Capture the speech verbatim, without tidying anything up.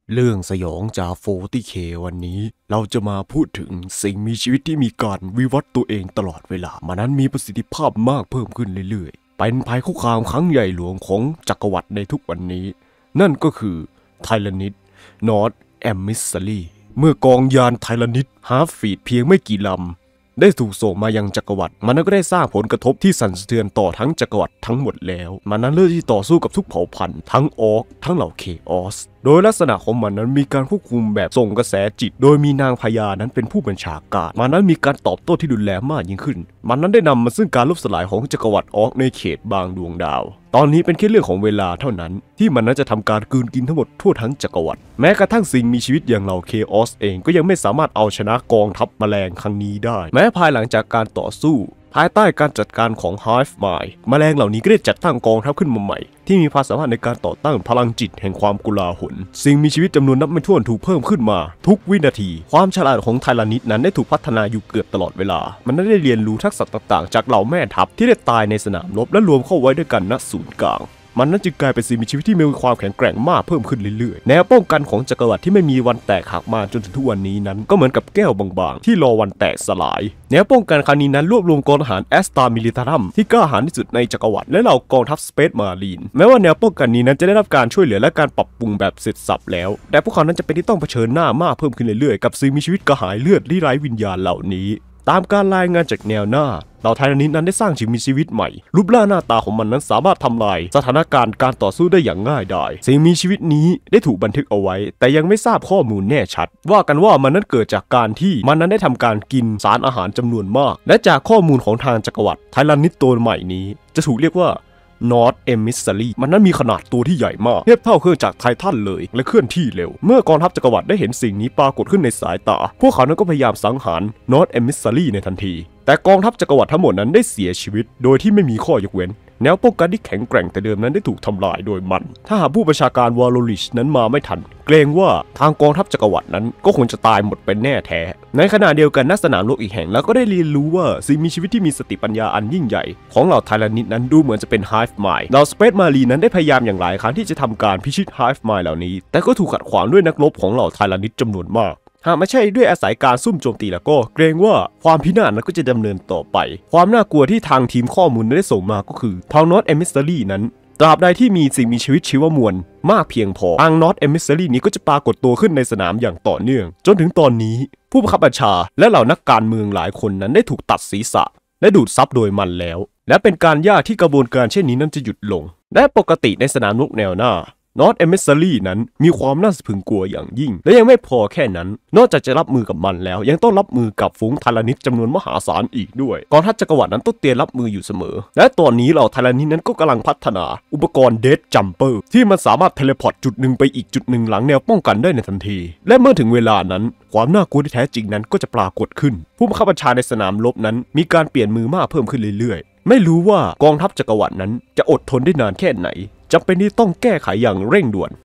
เรื่องสยองจาก โฟร์ตี้เค วันนี้เราจะมาพูดถึงสิ่งมีชีวิตที่มีการวิวัฒน์ตัวเองตลอดเวลามันนั้นมีประสิทธิภาพมากเพิ่มขึ้นเรื่อยๆเป็นภัยคุกคามครั้งใหญ่หลวงของจักรวรรดิในทุกวันนี้นั่นก็คือไทแรนิดนอร์ธแอมมิสซารีเมื่อกองยานไทแรนิดฮาร์ฟฟีดเพียงไม่กี่ลำได้ถูกส่งมายังจักรวรรดิมันนั้นก็ได้สร้างผลกระทบที่สั่นสะเทือนต่อทั้งจักรวรรดิทั้งหมดแล้วมันนั้นเลือกที่ต่อสู้กับทุกเผ่าพันธุ์ทั้งออกทั้งเหล่าเคออสโดยลักษณะของมันนั้นมีการควบคุมแบบส่งกระแสจิตโดยมีนางพญานั้นเป็นผู้บัญชาการมันนั้นมีการตอบโต้ที่รุนแรงมากยิ่งขึ้นมันนั้นได้นำมาซึ่งการล่มสลายของจักรวรรดิออกในเขตบางดวงดาวตอนนี้เป็นแค่เรื่องของเวลาเท่านั้นที่มันนั้นจะทำการกลืนกินทั้งหมดทั่วทั้งจักรวรรดิแม้กระทั่งสิ่งมีชีวิตอย่างเหล่าเคออสเองก็ยังไม่สามารถเอาชนะกองทัพแมลงครั้งนี้ได้แม้ภายหลังจากการต่อสู้ภายใต้การจัดการของ Hive Mind แมลงเหล่านี้ก็ได้จัดตั้งกองทัพขึ้นมาใหม่ที่มีความสามารถในการต่อต้านพลังจิตแห่งความกุลาหลสิ่งมีชีวิตจำนวนนับไม่ถ้วนถูกเพิ่มขึ้นมาทุกวินาทีความฉลาดของไทแรนิดนั้นได้ถูกพัฒนาอยู่เกือบตลอดเวลามันได้เรียนรู้ทักษะต่างๆจากเหล่าแม่ทัพที่ได้ตายในสนามรบและรวมเข้าไว้ด้วยกันณศูนย์กลางมันนั้นจึงกลายเป็นสิ่งมีชีวิตที่มีความแข็งแกร่งมากเพิ่มขึ้นเรื่อยๆแนวป้องกันของจักรวรรดิที่ไม่มีวันแตกหักมาจนถึงทุกวันนี้นั้นก็เหมือนกับแก้วบางๆที่รอวันแตกสลายแนวป้องกันครั้งนี้นั้นรวบรวมกองทหารแอสตามิลิทารัมที่กล้าหาญที่สุดในจักรวรรดิและเหล่ากองทัพสเปซมารีนแม้ว่าแนวป้องกันนี้นั้นจะได้รับการช่วยเหลือและการปรับปรุงแบบเสร็จสรรพแล้วแต่พวกเขานั้นจะเป็นที่ต้องเผชิญหน้ามากเพิ่มขึ้นเรื่อยๆกับสิ่งมีชีวิตกระหายเลือดที่ไร้วิญญาณเหล่านี้ตามการรายงานจากแนวหน้าเหล่าไทแรนิดนั้นได้สร้างสิ่งมีชีวิตใหม่รูปร่างหน้าตาของมันนั้นสามารถทำลายสถานการณ์การต่อสู้ได้อย่างง่ายดายสิ่งมีชีวิตนี้ได้ถูกบันทึกเอาไว้แต่ยังไม่ทราบข้อมูลแน่ชัดว่ากันว่ามันนั้นเกิดจากการที่มันนั้นได้ทำการกินสารอาหารจำนวนมากและจากข้อมูลของทางจักรวรรดิไทแรนิดตัวใหม่นี้จะถูกเรียกว่านอร์ธเอมิสซารีมันนั้นมีขนาดตัวที่ใหญ่มากเทียบเท่าเครื่องจักรไททันเลยและเคลื่อนที่เร็วเมื่อกองทัพจักรวรรดิได้เห็นสิ่งนี้ปรากฏขึ้นในสายตาพวกเขานั้นก็พยายามสังหารนอร์ธเอมิสซารีในทันทีแต่กองทัพจักรวรรดิทั้งหมดนั้นได้เสียชีวิตโดยที่ไม่มีข้อยกเว้นแนวป้องกันที่แข็งแกร่งแต่เดิมนั้นได้ถูกทำลายโดยมันถ้าหากผู้บัญชาการวอลโลริชนั้นมาไม่ทันเกรงว่าทางกองทัพจักรวรรดินั้นก็คงจะตายหมดเป็นแน่แท้ในขณะเดียวกันณสนามรบอีกแห่งแล้วก็ได้เรียนรู้ว่าสิ่งมีชีวิตที่มีสติปัญญาอันยิ่งใหญ่ของเหล่าไทแรนิดนั้นดูเหมือนจะเป็น Hive Mind เหล่าสเปซมารีนั้นได้พยายามอย่างหลายครั้งที่จะทำการพิชิต Hive Mind เหล่านี้แต่ก็ถูกขัดขวางด้วยนักรบของเหล่าไทแรนิดจำนวนมากหากไม่ใช่ด้วยอาศัยการซุ่มโจมตีแล้วก็เกรงว่าความพินาศนั้นก็จะดำเนินต่อไปความน่ากลัวที่ทางทีมข้อมูลได้ส่งมาก็คือทางนอร์ธเอมิสซารีนั้นตราบใดที่มีสิ่งมีชีวิตชีวมวลมากเพียงพอทางนอร์ธเอมิสซารีนี้ก็จะปรากฏตัวขึ้นในสนามอย่างต่อเนื่องจนถึงตอนนี้ผู้บังคับบัญชาและเหล่านักการเมืองหลายคนนั้นได้ถูกตัดศีรษะและดูดซับโดยมันแล้วและเป็นการยากที่กระบวนการเช่นนี้นั้นจะหยุดลงและปกติในสนามรบแนวหน้านอร์ธเอมิสซารีนั้นมีความน่าสะพรึงกลัวอย่างยิ่งและยังไม่พอแค่นั้นนอกจากจะรับมือกับมันแล้วยังต้องรับมือกับฝูงไทแรนิดจำนวนมหาศาลอีกด้วยกองทัพจักรวรรดินั้นต้องเตรียมรับมืออยู่เสมอและตอนนี้เหล่าไทแรนิดนั้นก็กำลังพัฒนาอุปกรณ์เดดจัมเปอร์ที่มันสามารถเทเลพอร์ตจุดหนึ่งไปอีกจุดหนึ่งหลังแนวป้องกันได้ในทันทีและเมื่อถึงเวลานั้นความน่ากลัวที่แท้จริงนั้นก็จะปรากฏขึ้นผู้บังคับบัญชาในสนามรบนั้นมีการเปลี่ยนมือมากเพิ่มขึ้นเรื่อยๆไม่รู้ว่ากองทัพจักรวรรดินั้นจะอดทนได้นานแค่ไหนจำเป็นที่ต้องแก้ไขอย่างเร่งด่วน